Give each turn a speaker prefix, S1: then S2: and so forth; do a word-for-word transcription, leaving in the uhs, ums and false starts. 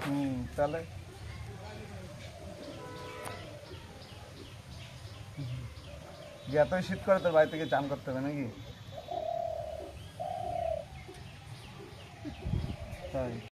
S1: হুম তাহলে যে এতই শীত করে তোর বাড়ি থেকে চান করতে হবে নাকি? তাই